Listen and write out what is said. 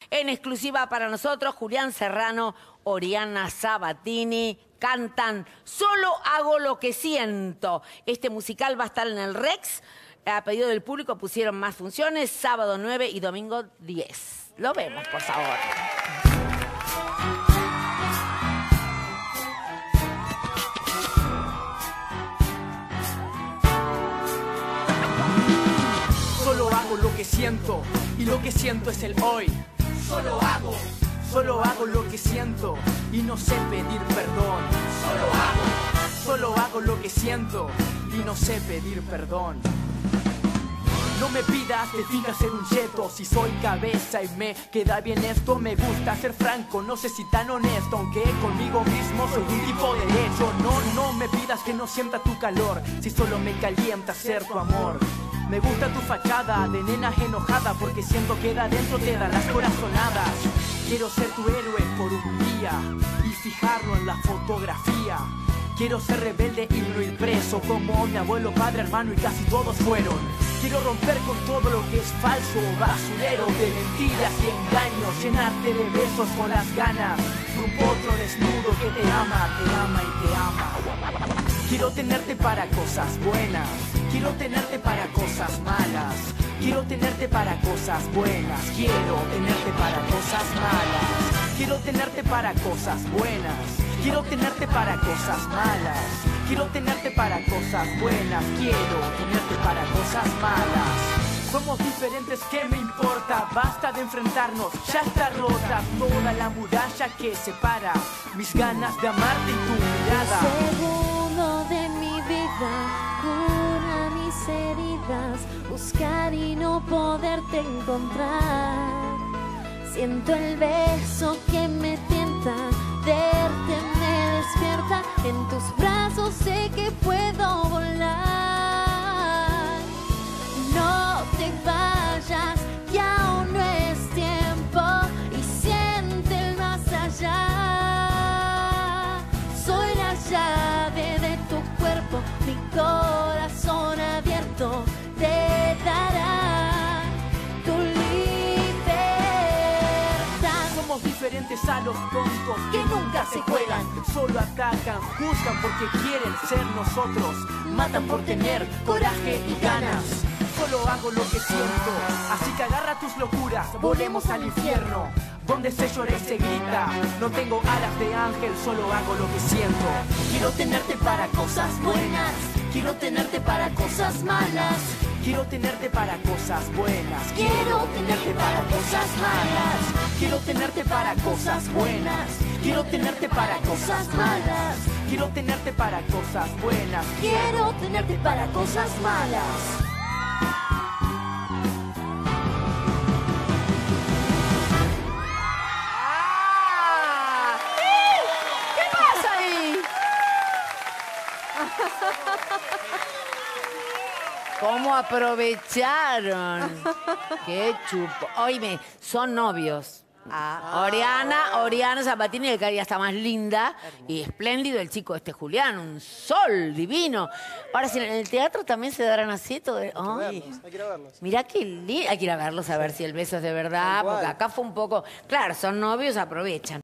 En exclusiva para nosotros, Julián Serrano, Oriana Sabatini cantan Solo hago lo que siento. Este musical va a estar en el Rex. A pedido del público pusieron más funciones, sábado 9 y domingo 10. Lo vemos, por favor. Solo hago lo que siento y lo que siento es el hoy. Solo hago lo que siento y no sé pedir perdón. Solo hago lo que siento y no sé pedir perdón. No me pidas que finja ser un cheto, si soy cabeza y me queda bien esto. Me gusta ser franco, no sé si tan honesto, aunque conmigo mismo soy un tipo derecho. No me pidas que no sienta tu calor, si solo me calienta ser tu amor. Me gusta tu fachada de nena enojada, porque siento que de adentro te dan las corazonadas. Quiero ser tu héroe por un día y fijarlo en la fotografía. Quiero ser rebelde y no ir preso, como mi abuelo, padre, hermano y casi todos fueron. Quiero romper con todo lo que es falso, basurero de mentiras y engaños. Llenarte de besos con las ganas de un potro desnudo que te ama y te ama. Quiero tenerte para cosas buenas, quiero tenerte para cosas malas. Quiero tenerte para cosas buenas, quiero tenerte para cosas malas. Quiero tenerte para cosas buenas, quiero tenerte para cosas malas. Quiero tenerte para cosas buenas, quiero tenerte para cosas malas. Somos diferentes, ¿qué me importa? Basta de enfrentarnos, ya está rota toda la muralla que separa mis ganas de amarte y tu mirada. Segundo de mi vida, cura mis heridas, buscar y no poderte encontrar. Siento el beso que me tienta, verte me despierta, en tus brazos sé que puedo volar. No te vayas, que aún no es tiempo, y siente el más allá. Soy la llave de tu cuerpo, mi corazón abierto te dará tu libertad. Somos diferentes a los tontos que nunca se juegan, solo atacan, juzgan porque quieren ser nosotros, matan por tener coraje y ganas. Solo hago lo que siento, así que agarra tus locuras, volemos al infierno, donde se llora y se grita. No tengo alas de ángel, solo hago lo que siento. Quiero tenerte para cosas buenas, quiero tenerte para cosas malas. Quiero tenerte para cosas buenas, quiero tenerte para cosas malas. Quiero tenerte para cosas buenas, quiero tenerte para cosas malas. Quiero tenerte para cosas buenas, Quiero tenerte para cosas malas. ¿Qué pasa ahí? ¿Cómo aprovecharon? Qué chupo. Oíme, son novios. Oriana Sabatini, que cada día está más linda y espléndido, el chico Julián, un sol divino. Ahora, si en el teatro también se darán así todo. Hay que ir a verlos. Mirá qué lindo. Hay que ir a verlos a ver si el beso es de verdad, porque acá fue un poco. Claro, son novios, aprovechan.